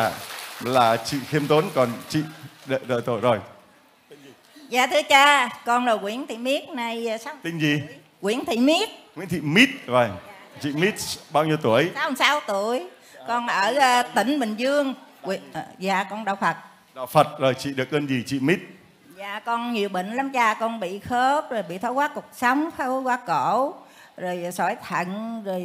là chị khiêm tốn, còn chị đợi tội rồi. Dạ thưa cha, con là Nguyễn Thị Miết, này 6 Tên gì? Nguyễn Thị Miết. Nguyễn Thị Mít, rồi. Chị Mít bao nhiêu tuổi? 66 tuổi. Con ở tỉnh Bình Dương. Dạ con đạo Phật. Đạo Phật, rồi chị được ơn gì chị Mít? Dạ con nhiều bệnh lắm cha, con bị khớp, rồi bị thoái hóa cột sống, thoái hóa cổ, rồi sỏi thận, rồi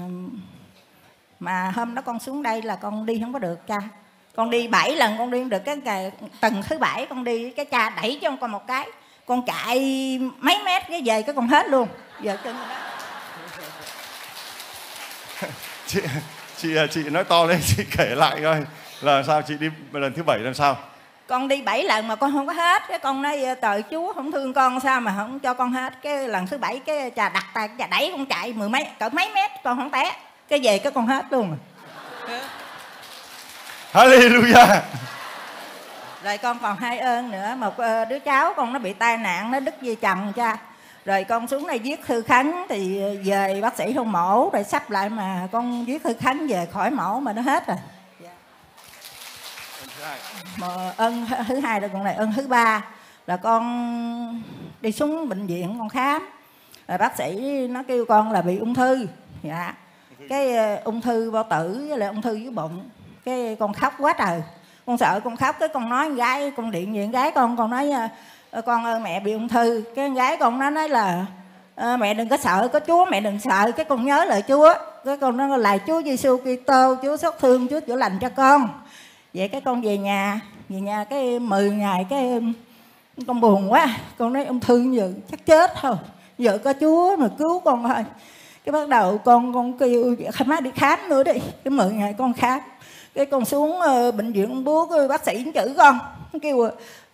mà hôm đó con xuống đây là con đi không có được cha. Con đi 7 lần con đi không được, cái tuần thứ 7 con đi, cái cha đẩy cho con một cái, con chạy mấy mét cái về cái con hết luôn. Giờ chân đó. Chị nói to lên, chị kể lại coi là sao chị đi lần thứ 7 làm sao? Con đi 7 lần mà con không có hết, cái con nói trời Chúa không thương con sao mà không cho con hết. Cái lần thứ 7 cái cha đặt tay, cha đẩy con chạy cỡ mấy mét con không té, cái về cái con hết luôn. Hallelujah. Rồi con còn 2 ơn nữa, một đứa cháu con nó bị tai nạn, nó đứt dây chằng cha. Rồi con xuống đây viết thư khấn thì về bác sĩ không mổ, rồi sắp lại mà con viết thư khấn về khỏi mổ mà nó hết rồi. Mà ơn thứ 2 rồi còn này ơn thứ 3 là con đi xuống bệnh viện con khám, rồi bác sĩ nó kêu con là bị ung thư. Dạ. Cái ung thư bao tử với lại ung thư dưới bụng. Cái con khóc quá trời, con sợ con khóc, cái con nói con gái, con điện về con gái con nói con ơi mẹ bị ung thư. Cái con gái con nó nói là mẹ đừng có sợ, có Chúa mẹ đừng sợ. Cái con nhớ lời Chúa, cái con nói là Chúa Giêsu Kitô, Chúa xót thương, Chúa chữa lành cho con. Vậy cái con về nhà cái 10 ngày cái con buồn quá, con nói ung thư giờ chắc chết thôi, giờ có Chúa mà cứu con thôi. Cái bắt đầu con kêu má đi khám nữa đi. Cái 10 ngày con khám, cái con xuống bệnh viện con búa, cái bác sĩ chữ con kêu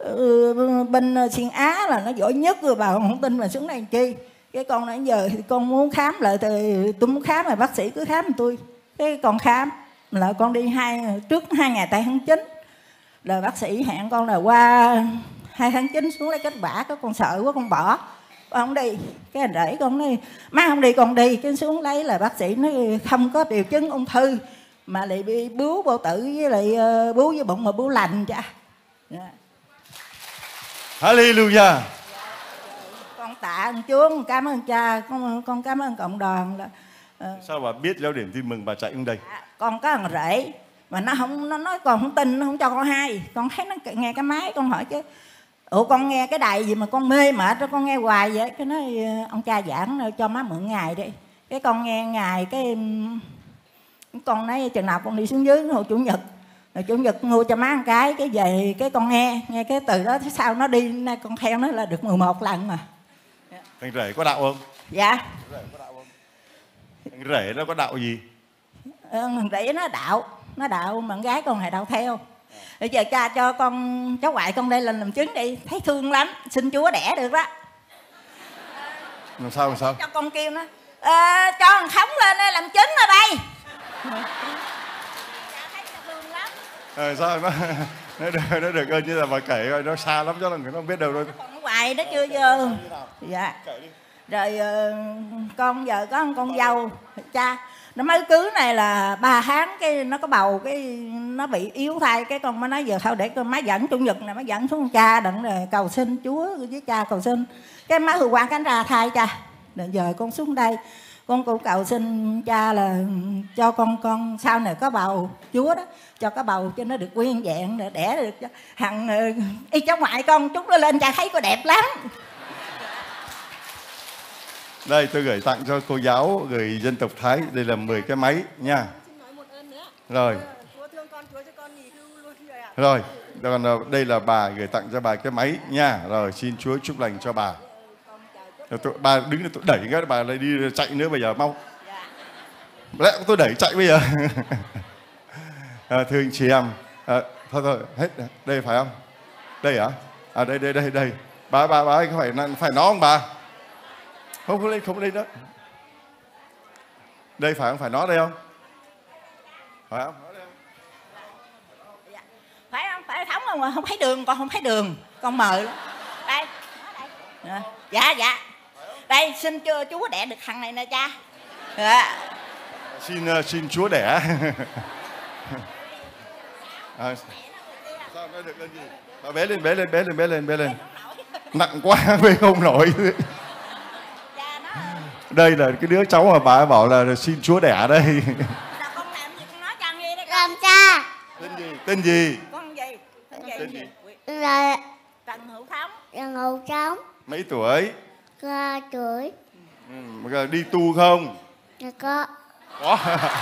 bên Xuyên Á là nó giỏi nhất rồi, bà không tin mà xuống đây làm chi. Cái con nói giờ thì con muốn khám lại thì tôi muốn khám mà bác sĩ cứ khám tôi. Cái con khám là con đi trước 2 ngày tại tháng 9 là bác sĩ hẹn con là qua 2 tháng 9 xuống lấy kết quả. Cái con sợ quá con bỏ, con không đi. Cái anh rể con nói má không đi con đi. Cái xuống lấy là bác sĩ nói không có triệu chứng ung thư mà lại bị bướu bao tử với lại bướu với bụng mà bướu lành cha. Yeah. Hallelujah. Con tạ ơn Chúa, con cảm ơn cha, con cảm ơn cộng đoàn là sao bà biết giáo điểm tin mừng bà chạy xuống đây? Con có thằng rể mà nó nói con không tin, nó không cho con hay. Con thấy nó nghe cái máy, con hỏi chứ ủa con nghe cái đài gì mà con mê mệt rồi con nghe hoài vậy. Cái nói ông cha giảng cho má mượn ngày đi. Cái con nghe ngày cái con nói chừng nào con đi xuống dưới hồi chủ nhật, rồi chủ nhật mua cho má một cái về cái con nghe cái từ đó sau nó đi, nay con theo nó là được 11 lần mà. Thằng rể có đạo không? Dạ. Thằng rể nó có đạo gì? Thằng rể nó đạo mà con gái con này đạo theo. Bây giờ cha cho con cháu ngoại con đây làm chứng đi, thấy thương lắm, xin Chúa đẻ được đó. Làm sao? Cho con kêu nó cho thằng Khống lên đây làm chứng rồi đây. Thấy thương lắm. Sao nó được ơn như là bà kể rồi, nó xa lắm cho là người nó không biết đâu. Còn ngoài đó chưa vô. Dạ. Rồi con giờ có con dâu cha, nó mới cưới này là 3 tháng cái nó có bầu, cái nó bị yếu thai. Cái con mới nói giờ thôi để con má dẫn chủ nhật này, má dẫn xuống cha đặng rồi cầu xin Chúa với cha cầu xin. Cái má hư quan cánh ra thai cha. Rồi giờ con xuống đây con cũng cầu xin cha là cho con sau này có bầu, Chúa đó cho có bầu cho nó được nguyên vẹn, để đẻ được hằng y cháu ngoại con chút nó lên cha thấy có đẹp lắm. Đây tôi gửi tặng cho cô giáo người dân tộc Thái, đây là 10 cái máy nha. Rồi. Rồi, còn đây là bà gửi tặng cho bà cái máy nha. Rồi xin Chúa chúc lành cho bà. Rồi, bà đứng tôi đẩy cái bà lại đi chạy nữa bây giờ mau. Lẽ tôi đẩy chạy bây giờ. Thưa anh chị em, thôi hết đây phải không? Đây hả? Đây. Bà ơi, phải nó không bà? Không lên đó. Đây phải không? Phải nó đây không? Phải không? Phải không? Phải Thống không? Không thấy đường, con không thấy đường. Con mờ lắm. Đây. Dạ. Đây, xin Chúa đẻ được thằng này nè cha. Dạ. Xin Chúa đẻ. À, sao nó được lên gì? Bà bế lên, bế lên, bế lên, bế lên, bế lên. Nặng quá bế không nổi. Đây là cái đứa cháu mà bà ấy bảo là xin Chúa đẻ đây. Là con làm gì con nói chăng gì đây? Làm cha. Tên gì? Tên gì? Con gì? Tên gì? Là Trần Hữu Thống. Trần Hữu Thống. Mấy tuổi? 3 tuổi. Đi tu không? Là có. Có.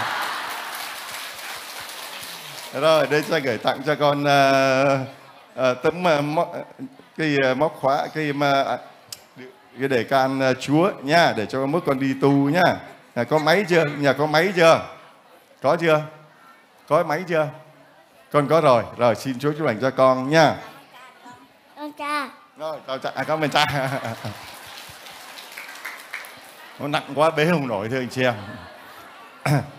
Rồi, đây sẽ gửi tặng cho con tấm cái móc khóa, cái đề can Chúa nha, để cho mỗi con đi tu nhá. Có máy chưa? Nhà có máy chưa? Có chưa? Có máy chưa? Con có rồi. Rồi, xin Chúa chúc lành cho con nha. Con cha. Rồi, chào cha. Cảm ơn cha. Nó nặng quá bế không nổi thưa anh chị em.